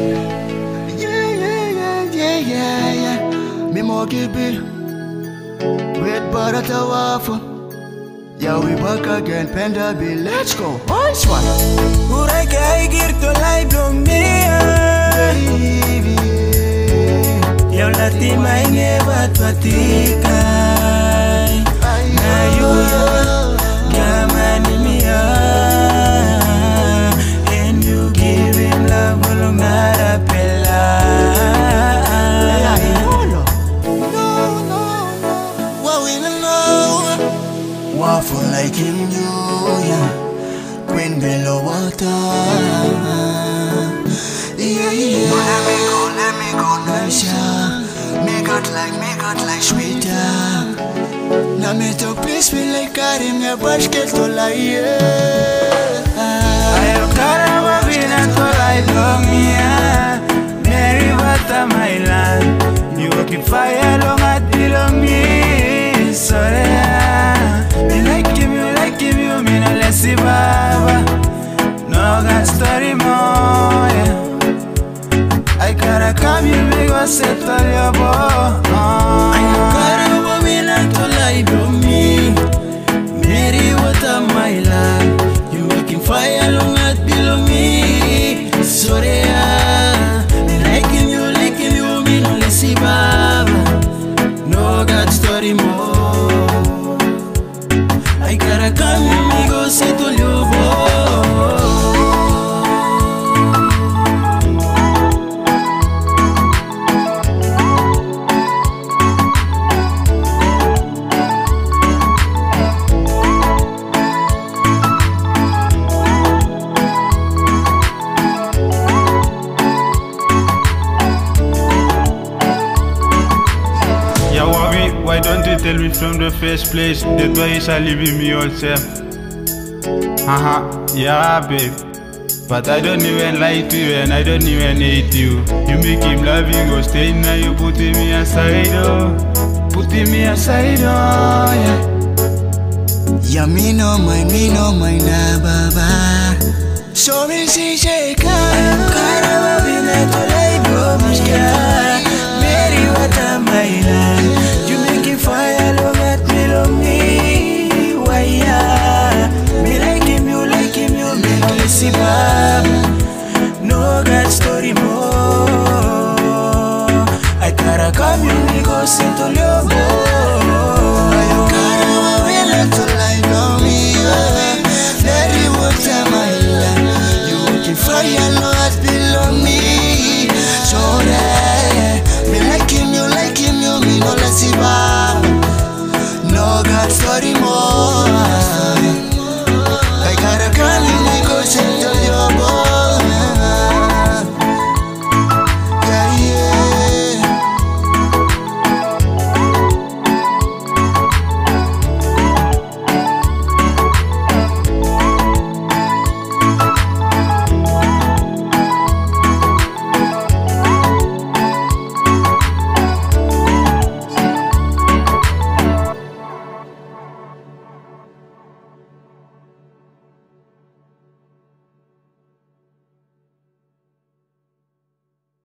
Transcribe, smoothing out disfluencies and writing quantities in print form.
Me Mogi Bee with Barata Wafun. Yeah, we back again, Panda Bee, let's go. Nice one. Uray kay Tolai Baby, yaw lati may ngebat patikay na yuya kamani miya, and you give him love ulong narapela. Wafun like him, yeah. Queen below water. Yeah. Let me go, nice. Make out like sweeter. Now me to please me like Karim, ya basket Tolai, yeah. Ayaw karama Tolai Blomia, Mary Bata my land. You keep fire long at Bilomi, sorry. Me like him, me no lessy baba. No got story more, yeah. I gotta come you, me go settle your boy. Ayaw karama Tolai Blomi, Mary Bata my land. You making fire long at Bilomi, sorry. Me like him, me no lessy baba. No got story more. I gotta come and me go settle your Why don't you tell me from the first place? That's why you shall leave me yourself. Yeah, babe. But I don't even like you and I don't even hate you. You make him love you, go stay now. You putting me aside, oh. Putting me aside, oh, yeah. Yeah, me no mind, nah, baba. So me see shake. I'm Karama Tolai Blomia, Mary Bata my land. You making fire long at Bilomi, why yeah? Me like him, you me no lessy baba. No got story more. I gotta come you, me go settle your boy. Ayaw karama Tolai Blomia, Mary Bata my land. You can fire long at Bilomi, so that me like him, you me no lessy baba. No got story more.